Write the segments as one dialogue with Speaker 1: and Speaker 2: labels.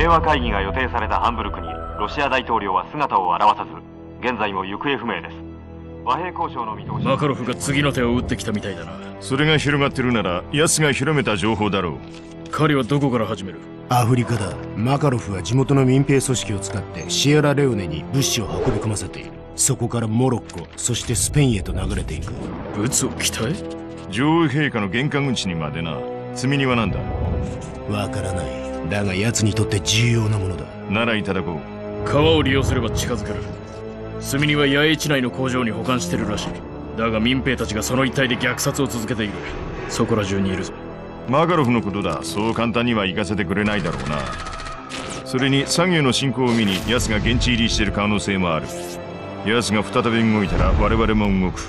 Speaker 1: 平和会議が予定されたハンブルクにロシア大統領は姿を現さず、現在も行方不明です。和平交渉の見通し。
Speaker 2: マカロフが次の手を打ってきたみたいだな。
Speaker 3: それが広がってるなら奴が広めた情報だろう。
Speaker 2: 彼はどこから始める？
Speaker 4: アフリカだ。マカロフは地元の民兵組織を使ってシエラレオネに物資を運び込ませている。そこからモロッコ、そしてスペインへと流れていく。
Speaker 2: 物を鍛え？
Speaker 3: 女王陛下の玄関口にまでな。積み荷は何だ？
Speaker 4: わからない。だが奴にとって重要なものだ。
Speaker 3: ならいただこう。
Speaker 2: 川を利用すれば近づける。積み荷は野営地内の工場に保管してるらしい。だが民兵たちがその一帯で虐殺を続けている。そこら中にいるぞ。
Speaker 3: マカロフのことだ。そう簡単には行かせてくれないだろうな。それに作業の進行を見に奴が現地入りしてる可能性もある。奴が再び動いたら我々も動く。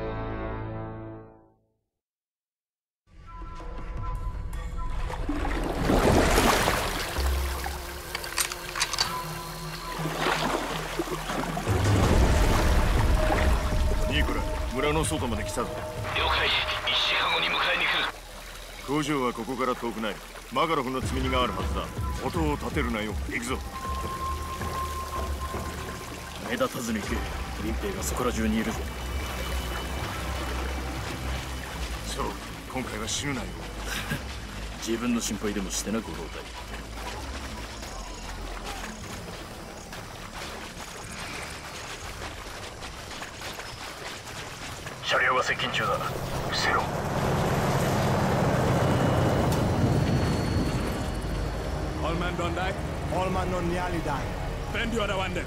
Speaker 3: ニコラ、村の外まで来たぞ。
Speaker 5: 了解。1時間後に迎えに来る。
Speaker 3: 工場はここから遠くない。マカロフの積み荷があるはずだ。音を立てるなよ。行くぞ。
Speaker 2: 目立たずに行け。民兵がそこら中にいるぞ。
Speaker 3: そう、今回は死ぬなよ。
Speaker 2: 自分の心配でもしてな、ご老体。
Speaker 5: 車両が接近中だ。伏せろ。
Speaker 6: All man don't die.
Speaker 7: All man don't nearly die.
Speaker 6: Bend the other one then.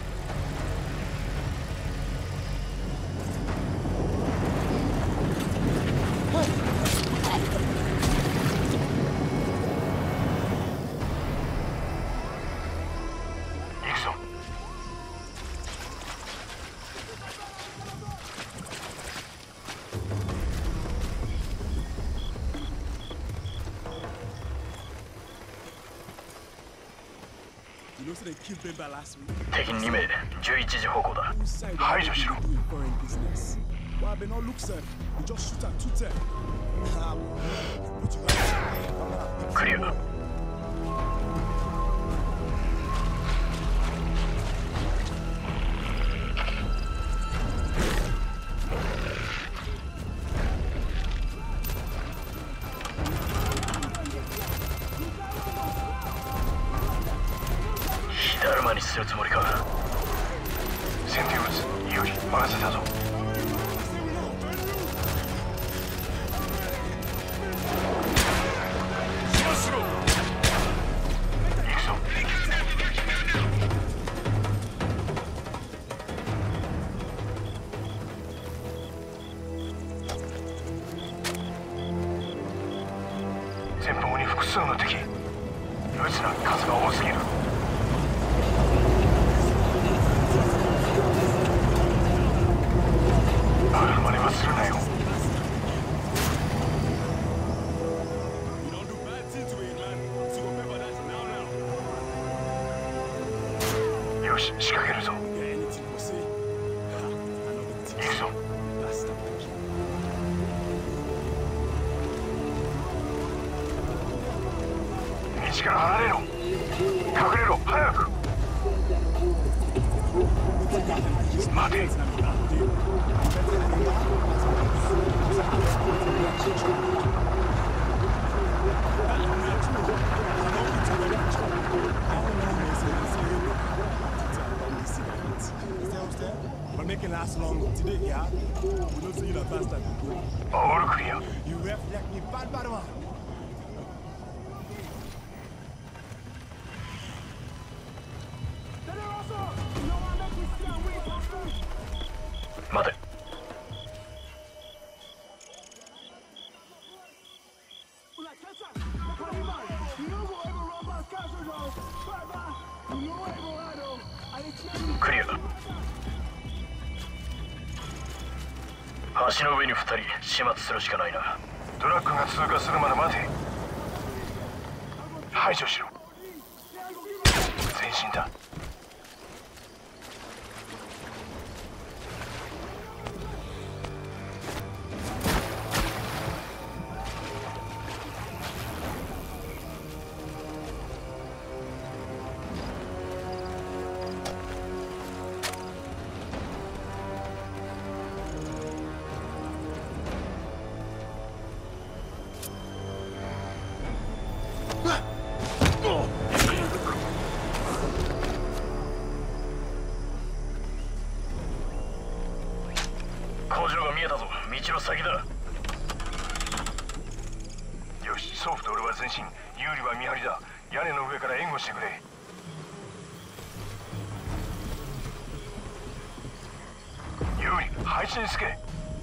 Speaker 6: You know, so they killed Bemba last week.
Speaker 5: 敵2名、11時方向だ。排除しろ。
Speaker 6: Why they not look said? You just shoot at 210.
Speaker 5: クリア。火だるまにするつもりか。戦闘物、有利、任せたぞ。前方に複数の敵。撃つな、数が多すぎる。あるまねはするなよ。よし、仕掛けるぞ。行くぞ。道から離れろ。隠れろ、早く。待て。
Speaker 7: But make it last long today, yeah? We don't see you the bastard.
Speaker 5: オールクリア。
Speaker 7: You reflect me bad, bad one.
Speaker 5: 待て。クリア。橋の上に2人、始末するしかないな。トラックが通過するまで待て。排除しろ。前進だ。 工場が見えたぞ。道の先だ。よし、ソープと俺は前進、有利は見張りだ。屋根の上から援護してくれ。有利、配置につけ。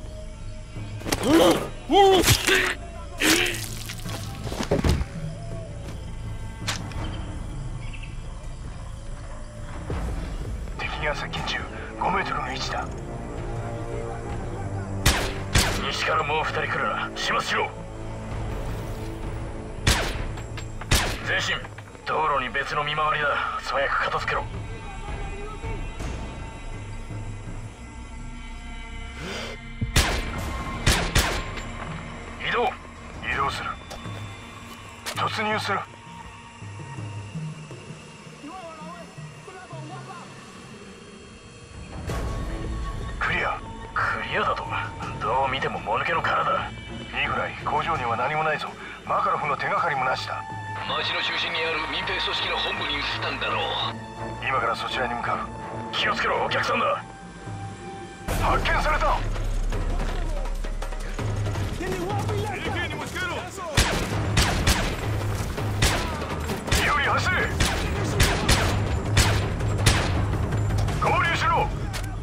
Speaker 5: 敵が接近中、5メートルの位置だ。西からもう2人来るな。始末しろ。前進、道路に別の見回りだ。素早く片付けろ。移動する。突入する。クリア。クリアだと。どう見てももぬけの殻だ。いいぐらい。工場には何もないぞ。マカロフの手がかりもなしだ。
Speaker 8: 町の中心にある民兵組織の本部に移ったんだろう。
Speaker 5: 今からそちらに向かう。気をつけろ、お客さんだ。発見された。AK に持ち帰ろう。有利走れ。合流しろ。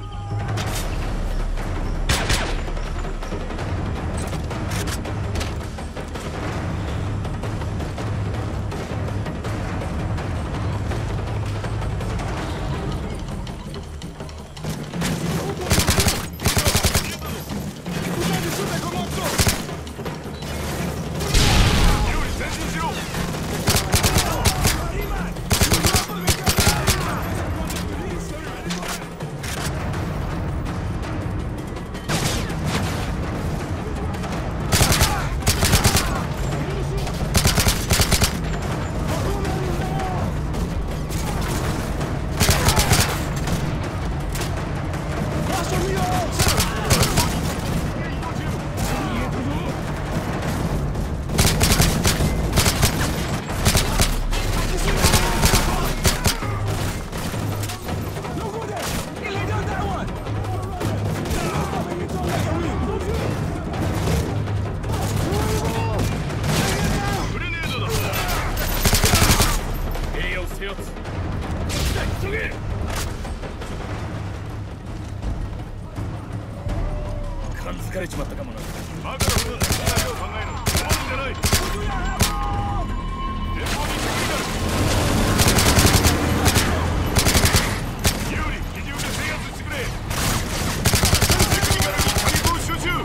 Speaker 2: 疲れちまったかもな。
Speaker 3: マカロフの戦いを考えろ。困るんじゃない。前方に敵になる。有利、機銃で制圧してくれ。テクニカルに火力を集中。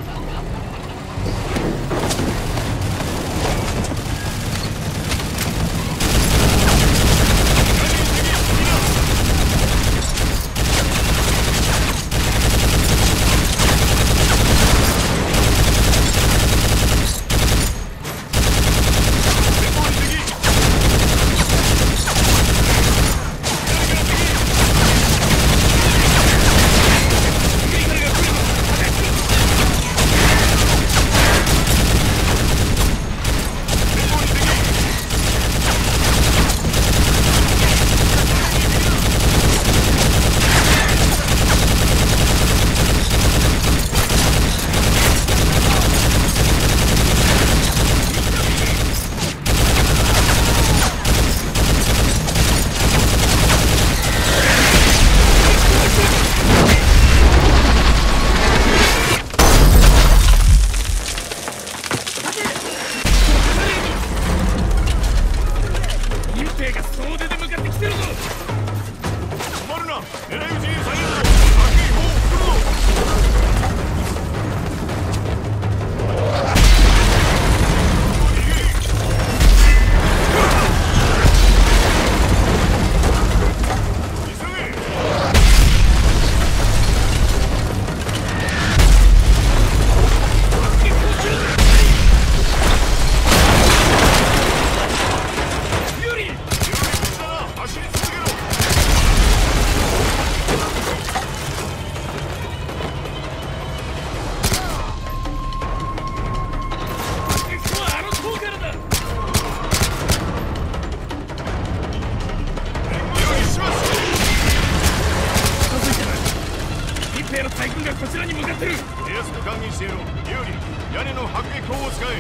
Speaker 3: 出やすく還元してやろう。有利、屋根の迫撃砲を使え。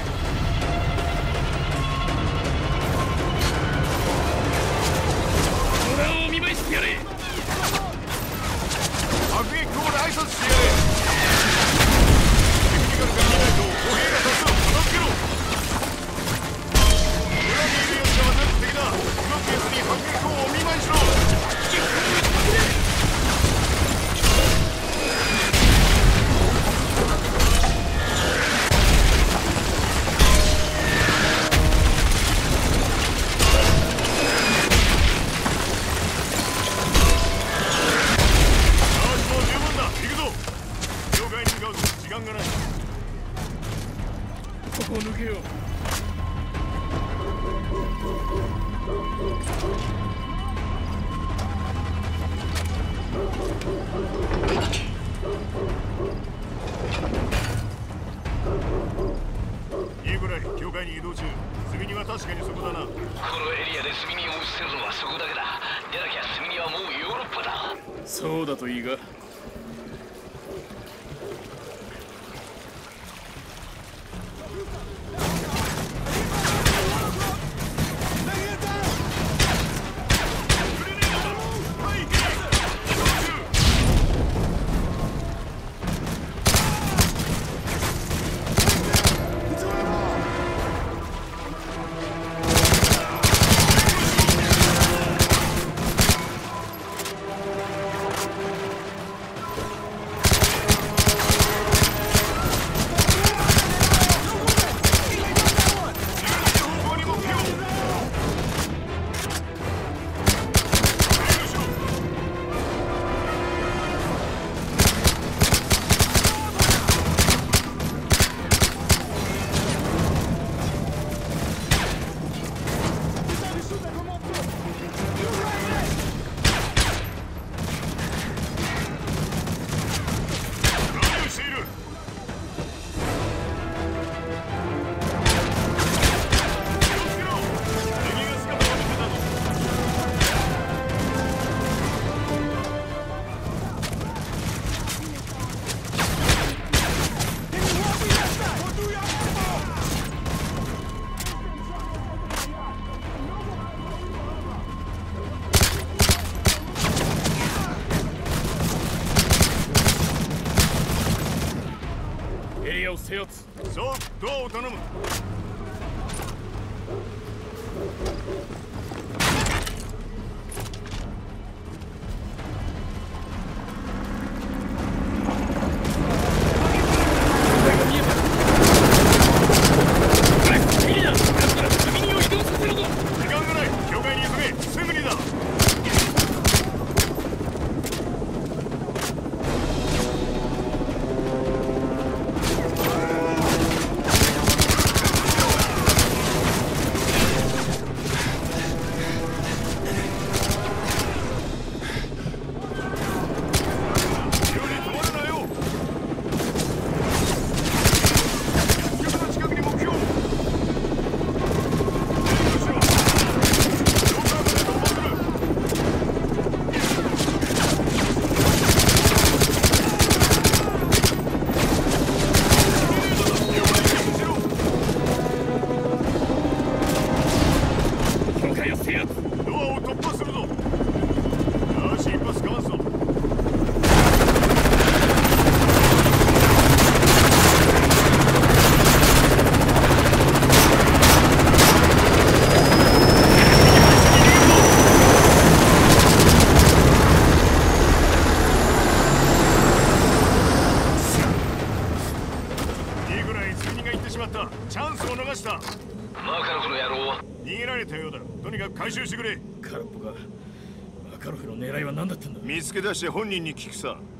Speaker 2: オラをお見舞いしてやれ。
Speaker 3: 迫撃砲で挨拶してやれ。テクニカルが見ないと歩兵が多数片付けろ。裏にいるやつが全部敵だ。動くやつに迫撃砲をお見舞いしろ。
Speaker 2: ここを抜けよう。
Speaker 3: いいぐらい境界に移動中。スミニは確かにそこだな。
Speaker 8: このエリアでスミニを映せるのはそこだけだ。でなきゃスミニはもうヨーロッパだ。
Speaker 2: そうだといいが。制圧。
Speaker 3: そう、ドアを頼む。チャンスを逃した。
Speaker 8: マカロフの野郎、
Speaker 3: 逃げられたようだ。とにかく回収してくれ。
Speaker 2: 空っぽか。マカロフの狙いは何だったんだ。
Speaker 3: 見つけ出して本人に聞くさ。